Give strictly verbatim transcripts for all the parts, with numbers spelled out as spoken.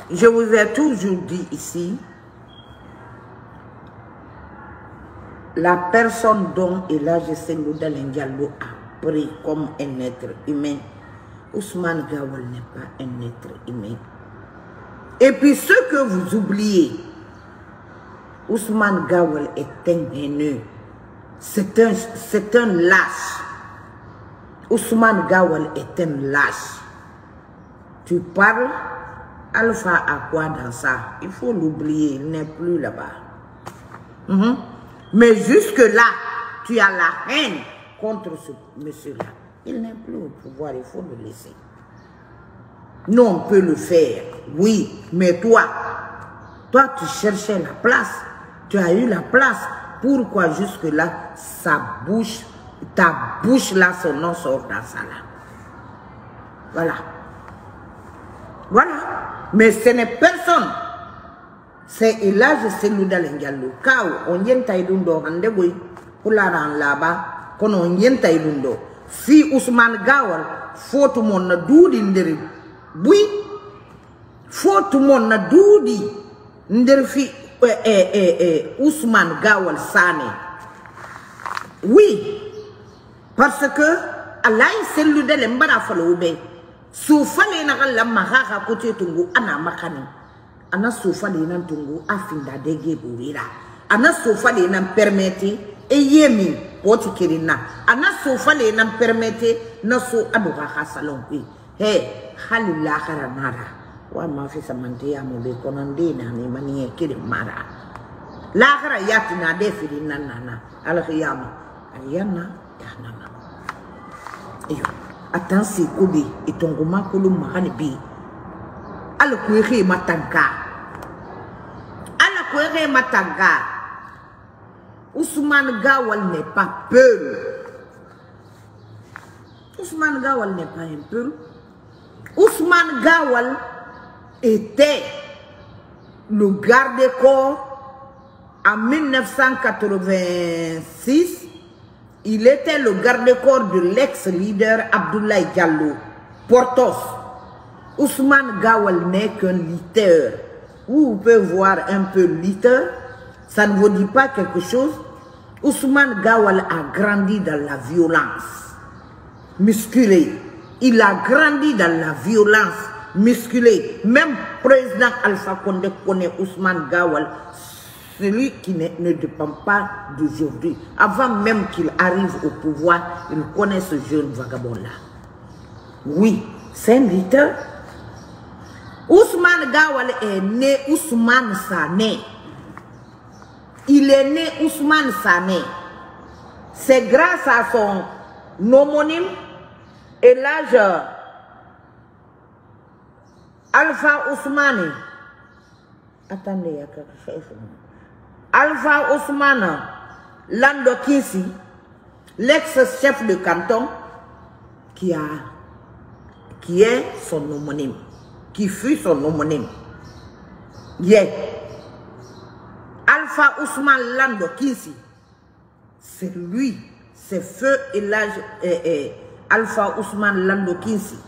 Je vous ai toujours dit ici, la personne dont Elhadji Cellou Dalein Diallo a pris comme un être humain, Ousmane Gawal n'est pas un être humain. Et puis ce que vous oubliez, Ousmane Gawal est un haineux. C'est un, c'est un lâche. Ousmane Gawal est un lâche. Tu parles, Alpha a quoi dans ça? Il faut l'oublier, il n'est plus là-bas. Mm-hmm. Mais jusque-là, tu as la haine contre ce monsieur-là. Il n'est plus au pouvoir, il faut le laisser. Nous, on peut le faire, oui, mais toi, toi, tu cherchais la place. Tu as eu la place. Pourquoi jusque-là, sa bouche, ta bouche là, son nom sort dans ça là? Voilà. Voilà. Mais ce n'est personne. C'est Elhadji Cellou Dalein Diallo. Kao, on y est taïdundo, rendez-vous, pour la rendre là-bas, qu'on on y est taïdundo. Si Ousmane Gawal, faut tout le monde na doudi nderi. Oui, faut tout le monde na doudi nderi fi eh, eh, eh, eh, Ousmane Gawal Sané. Oui, parce que Allah Cellou Dalein mbara faloube. Soufale na la mahara kote tungu ana makani. Ana soufale na tungu afinda dege buwira. Ana soufale na permette e yemi poti kirina. Ana soufale na permette na so aduga salon kwi. He, halila karanara. Wa mafi samante ya mube konande na ni maniye kiri mara. Lahara yati na defiri na nana. Alakiyama. Ayana yanana. Iyo. Attention, Kobe et ton gourmand Kolo Mahanibi. À la courir matanga. À la courir matanga. Ousmane Gawal n'est pas peur. Ousmane Gawal n'est pas un peu. Ousmane Gawal était le garde-corps en mille neuf cent quatre-vingt-six. Il était le garde-corps de l'ex-leader Abdoulaye Diallo, Portos. Ousmane Gawal n'est qu'un lutteur. Vous pouvez voir un peu lutteur, ça ne vous dit pas quelque chose. Ousmane Gawal a grandi dans la violence musculée. Il a grandi dans la violence musculée. Même président Alpha Condé connaît Ousmane Gawal. Celui qui ne, ne dépend pas d'aujourd'hui. Avant même qu'il arrive au pouvoir, il connaît ce jeune vagabond-là. Oui, c'est un lutteur. Ousmane Gawal est né Ousmane Sané. Il est né Ousmane Sané. C'est grâce à son homonyme, Elhadji Alpha Ousmane. Attendez, il y a quelque chose. Alpha Ousmane Lando Kinsi, l'ex-chef de canton, qui, a, qui est son homonyme, qui fut son homonyme. Yeah. Alpha Ousmane Lando Kinsi, c'est lui, c'est feu Elhadji eh, eh, Alpha Ousmane Lando Kinsi,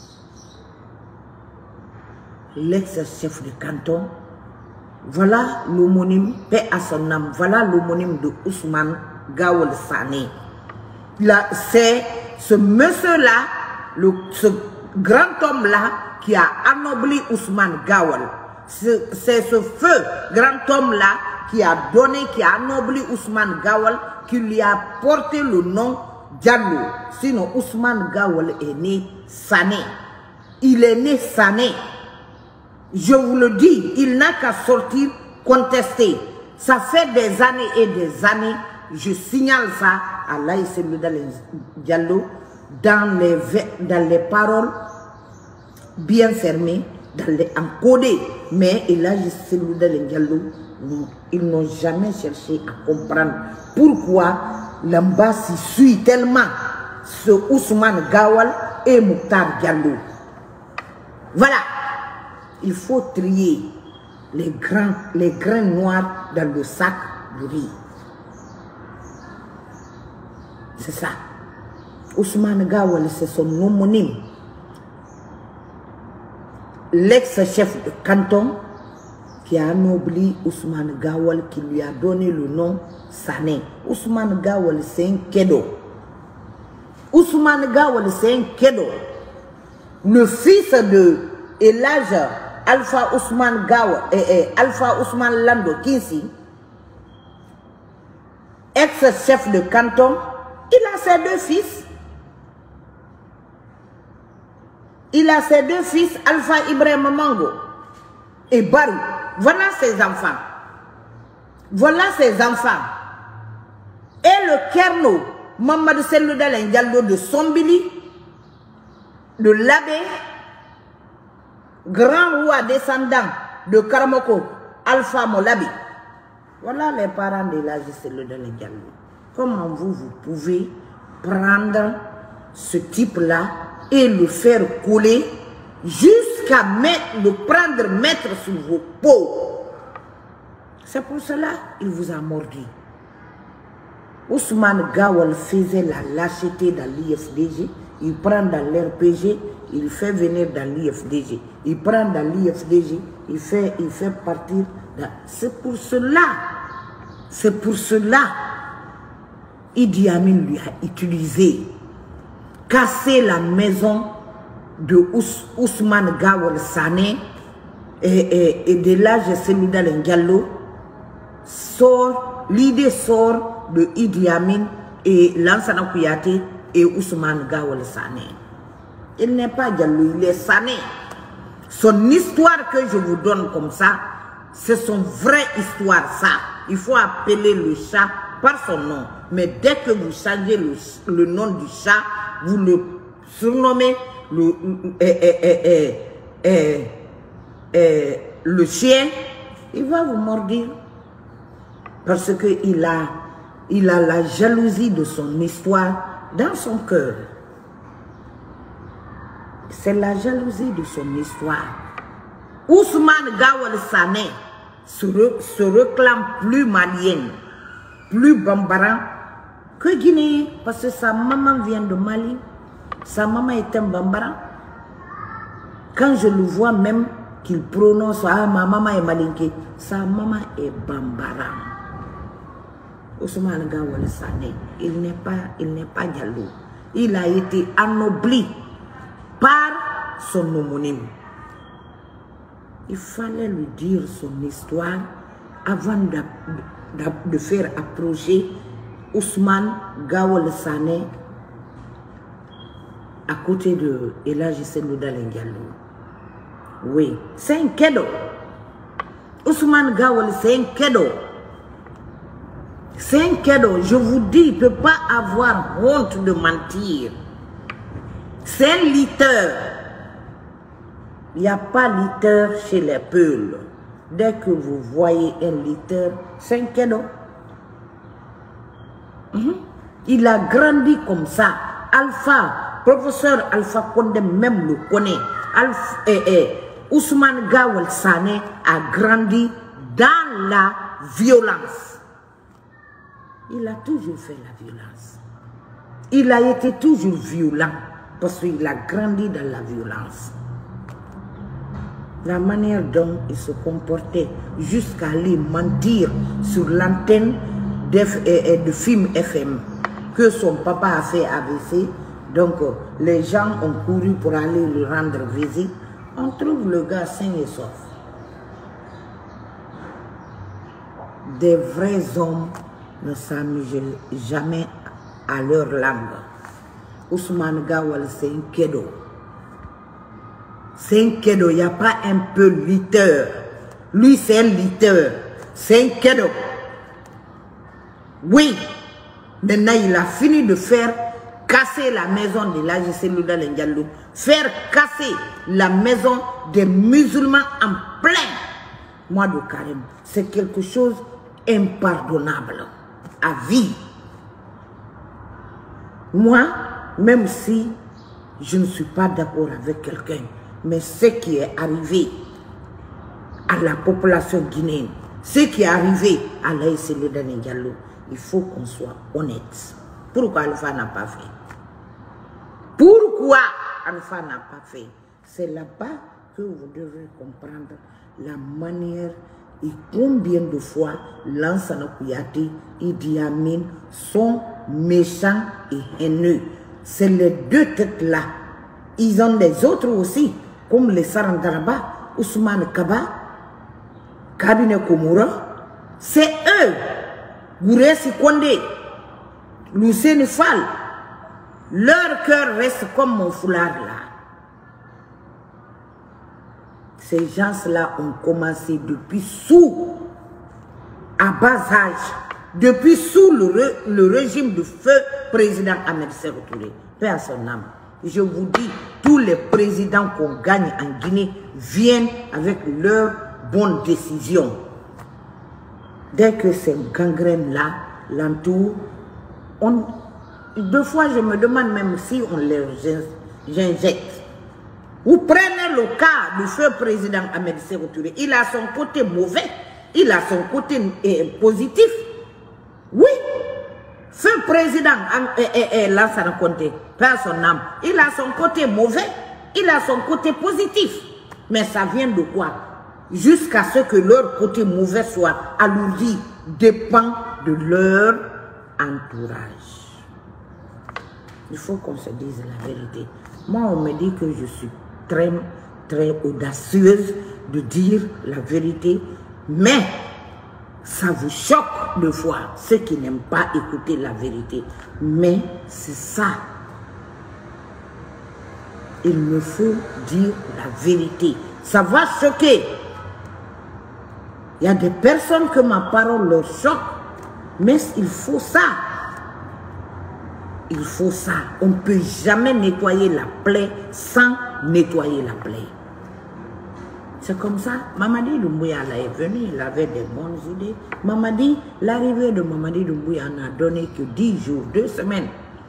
l'ex-chef de canton. Voilà l'homonyme, paix à son âme, voilà l'homonyme de Ousmane Gawal Sané. C'est ce monsieur-là, ce grand homme-là, qui a anobli Ousmane Gawal. C'est ce feu grand homme-là qui a donné, qui a anobli Ousmane Gawal, qui lui a porté le nom Diallo. Sinon, Ousmane Gawal est né Sané. Il est né Sané. Je vous le dis, il n'a qu'à sortir contester. Ça fait des années et des années, je signale ça à Elhadji Cellou Dalein Diallo dans les, dans les paroles bien fermées, dans les encodées. Mais Elhadji Cellou Dalein Diallo, ils n'ont jamais cherché à comprendre pourquoi l'ambassade suit tellement ce Ousmane Gawal et Mokhtar Diallo. Voilà. Il faut trier les grains, les grains noirs dans le sac de riz. C'est ça. Ousmane Gawal, c'est son homonyme. l'ex-chef de canton qui a anobli Ousmane Gawal, qui lui a donné le nom Sané. Ousmane Gawal, c'est un cadeau. Ousmane Gawal, c'est un cadeau. Le fils de Elhadj Alpha Ousmane Gawal et, et Alpha Ousmane Lando Kinsi, ex-chef de canton, il a ses deux fils. Il a ses deux fils, Alpha Ibrahim Mango et Barou. Voilà ses enfants. Voilà ses enfants. Et le Kerno, Mamadou Sellou Dalein Diallo de Sombili, de l'abbé, grand roi descendant de Karamoko, Alpha Molabi. Voilà les parents de Elhadj Sellou Dalein Diallo. Comment vous, vous pouvez prendre ce type-là et le faire couler jusqu'à le prendre, mettre sur vos peaux. C'est pour cela qu'il vous a mordu. Ousmane Gawal faisait la lâcheté dans l'I F D G, il prend dans l'R P G, il fait venir dans l'I F D G, il prend dans l'I F D G, il fait, il fait partir. C'est pour cela, c'est pour cela, Idi Amin lui a utilisé, casser la maison de Ous, Ousmane Gawal Sané et, et, et de Elhadj Sellou Dalein Diallo. Sort, l'idée sort de Idi Amin et Lansana Kouyaté et Ousmane Gawal Sané. Il n'est pas Diallo, il est Sané. Son histoire que je vous donne comme ça, c'est son vraie histoire, ça. Il faut appeler le chat par son nom. Mais dès que vous changez le, le nom du chat, vous le surnommez le, eh, eh, eh, eh, eh, le chien, il va vous mordre. Parce qu'il a, il a la jalousie de son histoire dans son cœur. C'est la jalousie de son histoire. Ousmane Gawal Sané se, re, se réclame plus malien, plus bambaran que Guinée, parce que sa maman vient de Mali. Sa maman est un bambara. Quand je le vois même qu'il prononce, ah, ma maman est malinké, sa maman est bambara. Ousmane Gawal Sané, il n'est pas, il n'est pas Diallo. Il a été anobli par son homonyme. Il fallait lui dire son histoire avant de, de, de faire approcher Ousmane Gawal Sané à côté de Elhadj Sellou Dalein Diallo. Oui, c'est un cadeau. Ousmane Gawal, c'est un cadeau. C'est un cadeau. Je vous dis, il ne peut pas avoir honte de mentir. C'est un liteur. Il n'y a pas liteur chez les Peuls. Dès que vous voyez un liteur, c'est un cadeau. Mm-hmm. Il a grandi comme ça. Alpha, professeur Alpha Condé même le connaît. Alpha, eh, eh, Ousmane Gawal Sané a grandi dans la violence. Il a toujours fait la violence. Il a été toujours violent parce qu'il a grandi dans la violence. La manière dont il se comportait jusqu'à aller mentir sur l'antenne de, de film F M que son papa a fait A V C. Donc les gens ont couru pour aller lui rendre visite. On trouve le gars sain et sauf. Des vrais hommes ne s'amusent jamais à leur langue. Ousmane Gawal, c'est un cadeau. C'est un cadeau, il n'y a pas un peu liteur. Lui, c'est un liteur. C'est un cadeau. Oui, maintenant il a fini de faire casser la maison de Elhadj Sellou Dalein Diallo, faire casser la maison des musulmans en plein mois de carême. C'est quelque chose impardonnable à vie. Moi, même si je ne suis pas d'accord avec quelqu'un, mais ce qui est arrivé à la population guinéenne, ce qui est arrivé à Elhadj Sellou Dalein Diallo, il faut qu'on soit honnête. Pourquoi Alpha n'a pas fait? Pourquoi Alpha n'a pas fait? C'est là-bas que vous devez comprendre la manière et combien de fois Lansana Kouyaté, Idi Amin sont méchants et haineux. C'est les deux têtes-là. Ils ont des autres aussi, comme les Sarandaraba, Ousmane Kaba, Kabine Komura. C'est eux. Gouressi Kondé, Lucien Fall. Leur cœur reste comme mon foulard là. Ces gens-là ont commencé depuis sous, à bas âge, depuis sous le, re, le régime du feu président Ahmed Sékou Touré. Paix à son âme. Je vous dis, tous les présidents qu'on gagne en Guinée viennent avec leurs bonnes décisions. Dès que ces gangrènes-là l'entourent, on... Deux fois, je me demande même si on les injecte. Vous prenez le cas du feu président Ahmed Sékou Touré. Il a son côté mauvais, il a son côté eh, positif. Oui, feu président eh, eh, Lansana Conté, perd son âme. Il a son côté mauvais, il a son côté positif. Mais ça vient de quoi? Jusqu'à ce que leur côté mauvais soit alourdi, dépend de leur entourage. Il faut qu'on se dise la vérité. Moi, on me dit que je suis très, très audacieuse de dire la vérité, mais ça vous choque de fois, ceux qui n'aiment pas écouter la vérité. Mais c'est ça. Il me faut dire la vérité. Ça va choquer. Il y a des personnes que ma parole leur choque, mais il faut ça. Il faut ça. On ne peut jamais nettoyer la plaie sans nettoyer la plaie. C'est comme ça. Mamadi Doumbouya est venu, il avait des bonnes idées. Mamadi, l'arrivée de Mamadi Doumbouya n'a donné que dix jours, deux semaines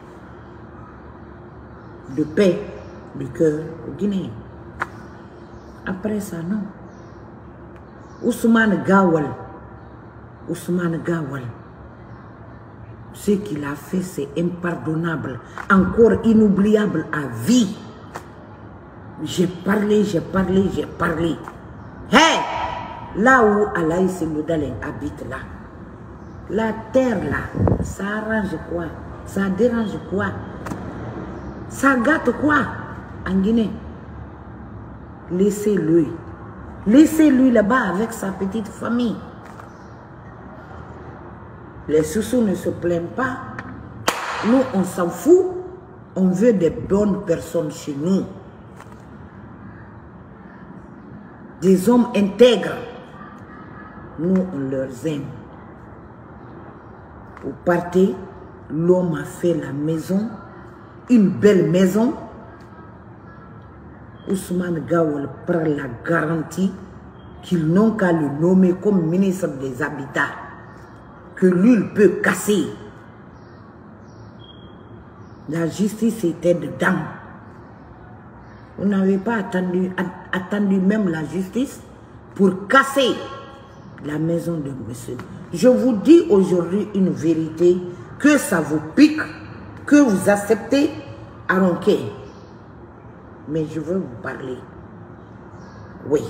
de paix du cœur au Guinée. Après ça, non. Ousmane Gawal, Ousmane Gawal, ce qu'il a fait, c'est impardonnable, encore inoubliable à vie. J'ai parlé, j'ai parlé, j'ai parlé. Hé, là où Alaï Seloudalen habite là, la terre là, ça arrange quoi? Ça dérange quoi? Ça gâte quoi en Guinée? Laissez-le. Laissez-lui là-bas avec sa petite famille. Les sous-sous ne se plaignent pas. Nous, on s'en fout. On veut des bonnes personnes chez nous. Des hommes intègres. Nous, on leur aime. Pour partir, l'homme a fait la maison, une belle maison. Ousmane Gawal prend la garantie qu'ils n'ont qu'à le nommer comme ministre des Habitats. Que lui, il peut casser. La justice était dedans. Vous n'avez pas attendu, attendu même la justice pour casser la maison de monsieur. Je vous dis aujourd'hui une vérité, que ça vous pique, que vous acceptez à ronquer. Mais je veux vous parler. Oui.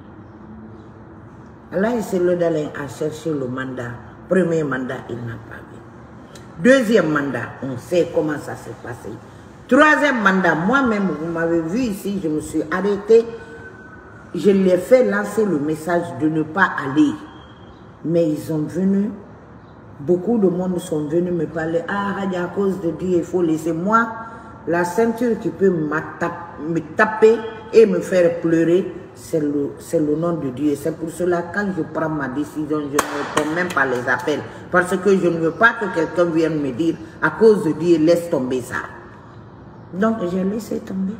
Allah Seloudalen a cherché le mandat. Premier mandat, il n'a pas vu. Deuxième mandat, on sait comment ça s'est passé. Troisième mandat, moi-même, vous m'avez vu ici, je me suis arrêté. Je l'ai fait lancer le message de ne pas aller. Mais ils sont venus, beaucoup de monde sont venus me parler. Ah, à cause de Dieu, il faut laisser moi la ceinture qui peut me taper et me faire pleurer. C'est le, le nom de Dieu. C'est pour cela quand je prends ma décision, je ne réponds même pas les appels. Parce que je ne veux pas que quelqu'un vienne me dire, à cause de Dieu, laisse tomber ça. Donc, j'ai laissé tomber.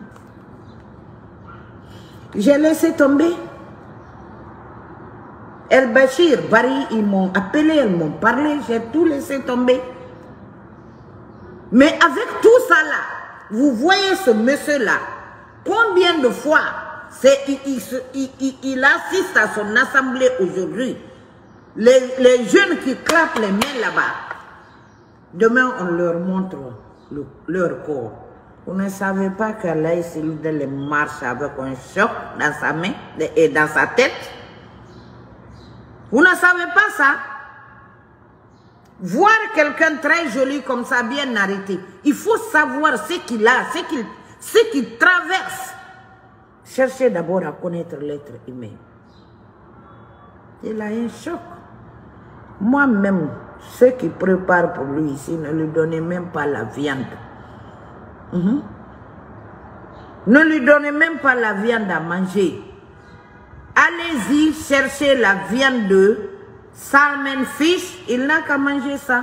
J'ai laissé tomber. El Bachir, Barry, ils m'ont appelé, ils m'ont parlé, j'ai tout laissé tomber. Mais avec tout ça là, vous voyez ce monsieur-là, combien de fois il, il, il, il, il assiste à son assemblée aujourd'hui. Les, les jeunes qui clapent les mains là-bas, demain on leur montre le, leur corps. Vous ne savez pas qu'Alaï Selloudal marche avec un choc dans sa main et dans sa tête? Vous ne savez pas ça? Voir quelqu'un très joli comme ça, bien arrêté, il faut savoir ce qu'il a, ce qu'il ce qu'il traverse. Cherchez d'abord à connaître l'être humain. Il a un choc. Moi-même, ceux qui préparent pour lui ici ne lui donnez même pas la viande. Mm-hmm. Ne lui donnez même pas la viande à manger. Allez-y chercher la viande de salmon fish. Il n'a qu'à manger ça.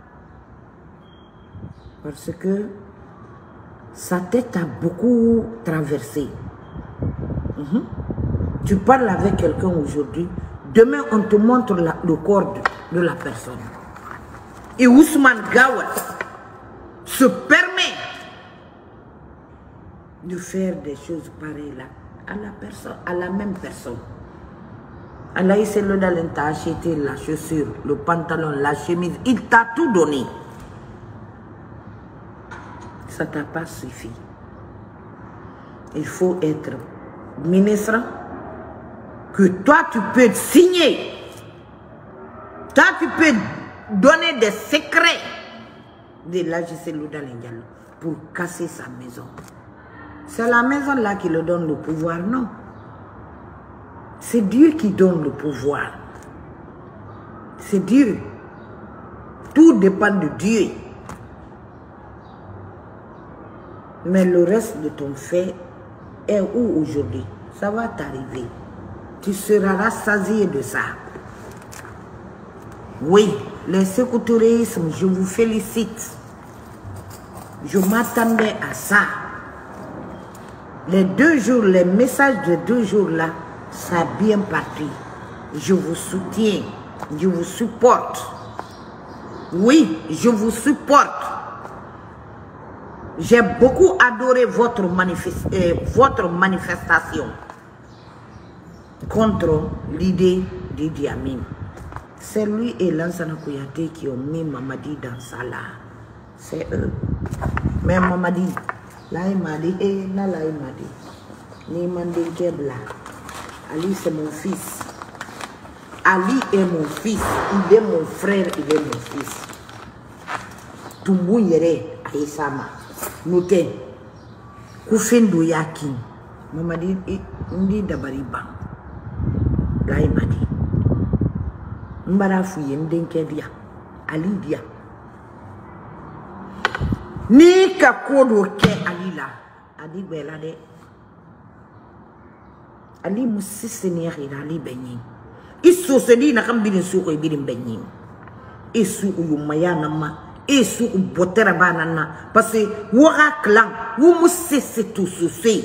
Parce que sa tête a beaucoup traversé. Mm-hmm. Tu parles avec quelqu'un aujourd'hui. Demain, on te montre la, le corps de, de la personne. Et Ousmane Gawat se permet de faire des choses pareilles là à la personne, à la même personne. Alaï Selloudal t'a acheté la chaussure, le pantalon, la chemise, il t'a tout donné. Ça t'a pas suffi. Il faut être ministre, que toi tu peux signer, toi tu peux donner des secrets de l'Alaï Selloudal pour casser sa maison. C'est la maison là qui le donne le pouvoir, non. C'est Dieu qui donne le pouvoir. C'est Dieu. Tout dépend de Dieu. Mais le reste de ton fait est où aujourd'hui? Ça va t'arriver. Tu seras rassasié de ça. Oui, le sécouturisme, je vous félicite. Je m'attendais à ça. Les deux jours, les messages de deux jours là, ça a bien parti. Je vous soutiens, je vous supporte. Oui, je vous supporte. J'ai beaucoup adoré votre, manifest, euh, votre manifestation contre l'idée d'Idi Amin. C'est lui et Lansana Kouyaté qui ont mis Mamadi dans ça là. C'est eux. Mais Mamadi, là il m'a dit, eh, là là il m'a dit, ni mandé Kebla. Ali c'est mon fils. Ali est mon fils. Il est mon frère, il est mon fils. Tumbu yere Aïsama. Noté. Koufindou Yakin. Mamadi, ndi dabari bang. Là il m'a dit. Mbara fouye ndenke dia. Ali dia. Ni ka kodo ke Ali la. Adi bela de. Ali musisini ya Ali benyin. Iso sedi na kambini suko ibirin benyin. Isu uyumaya nama. Isu ubotera banana. Parce que wora klang. Wu musisi tout souci.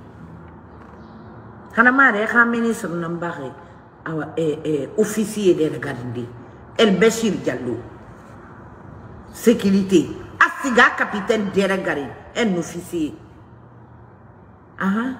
Kanamare ka ministre nambare. Awa eh eh officier de Gardé. El Bachir Diallo. Sécurité. Asiga capitaine de Gardé. Un officier. Ah.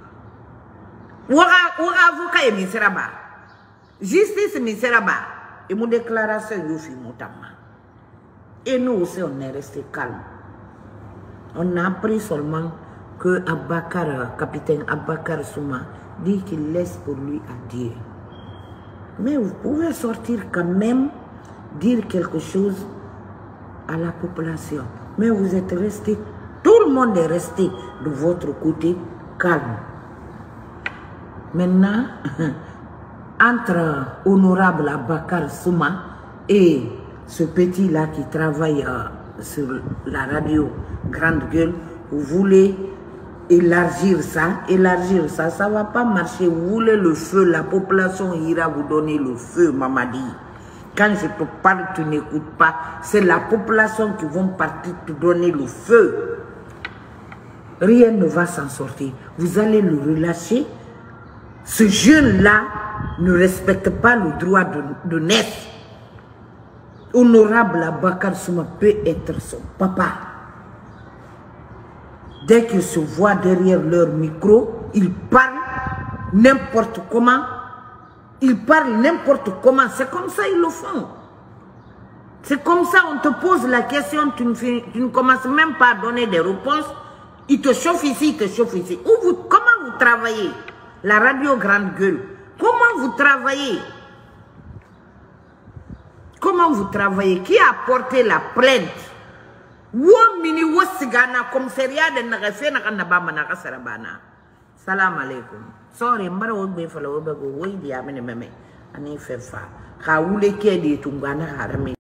Wara avocat et miseraba. Justice miseraba. Et mon déclaration yofi motama. Et nous aussi on est resté calme. On a appris seulement que Abakar, capitaine Abakar Souma, dit qu'il laisse pour lui à Dieu. Mais vous pouvez sortir quand même, dire quelque chose à la population. Mais vous êtes resté, tout le monde est resté de votre côté calme. Maintenant, entre honorable Abakar Souma et ce petit-là qui travaille euh, sur la radio Grande Gueule, vous voulez élargir ça, élargir ça, ça ne va pas marcher. Vous voulez le feu, la population ira vous donner le feu, Mamadi. Quand je te parle, tu n'écoutes pas. C'est la population qui va partir te donner le feu. Rien ne va s'en sortir. Vous allez le relâcher. Ce jeune-là ne respecte pas le droit de, de naître. Honorable Abakar Souma peut être son papa. Dès qu'ils se voient derrière leur micro, ils parlent n'importe comment. Ils parlent n'importe comment. C'est comme ça ils le font. C'est comme ça on te pose la question, tu ne, tu ne commences même pas à donner des réponses. Il te chauffe ici, il te chauffe ici. Où vous, comment vous travaillez? La radio grande gueule. Comment vous travaillez? Comment vous travaillez? Qui a porté la plainte? Wo mini wo sigana commissariat de nagafe na kanaba na kasarabana. Salam alaikum. Sorry, mbara wo be fala wo be go wo idi amene meme. Ani fefa. Ka wule ke di tungana harame.